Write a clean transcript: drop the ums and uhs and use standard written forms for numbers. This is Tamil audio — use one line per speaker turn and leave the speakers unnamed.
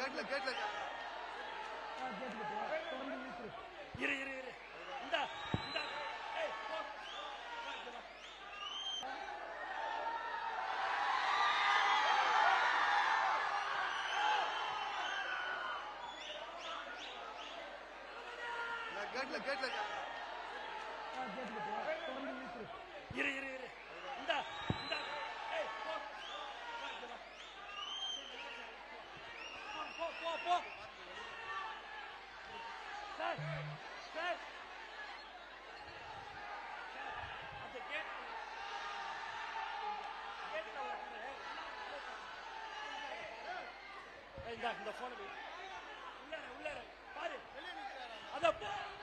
கேட்ல கேட்ல
இரு இரு இரு இந்த இந்த ஏய் போ
கேட்ல கேட்ல
இரு இரு இரு இந்த இந்த ஏய் போ போ போ போ சார் சார் அந்த கேட்ல இந்த போன் உள்ளார பாரு அத